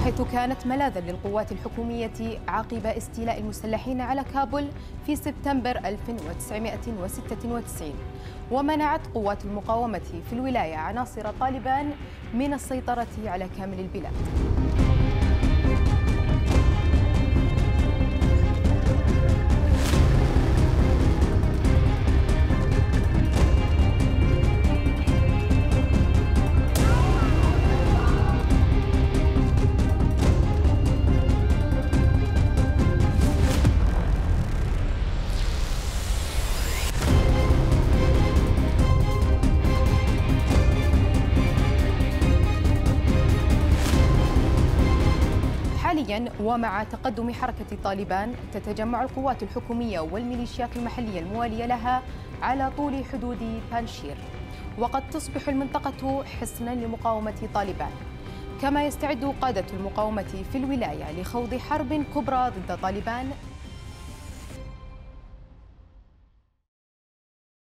حيث كانت ملاذا للقوات الحكومية عقب استيلاء المسلحين على كابول في سبتمبر 1996، ومنعت قوات المقاومة في الولاية عناصر طالبان من السيطرة على كامل البلاد. حالياً ومع تقدم حركة طالبان تتجمع القوات الحكومية والميليشيات المحلية الموالية لها على طول حدود بانشير، وقد تصبح المنطقة حصناً لمقاومة طالبان، كما يستعد قادة المقاومة في الولاية لخوض حرب كبرى ضد طالبان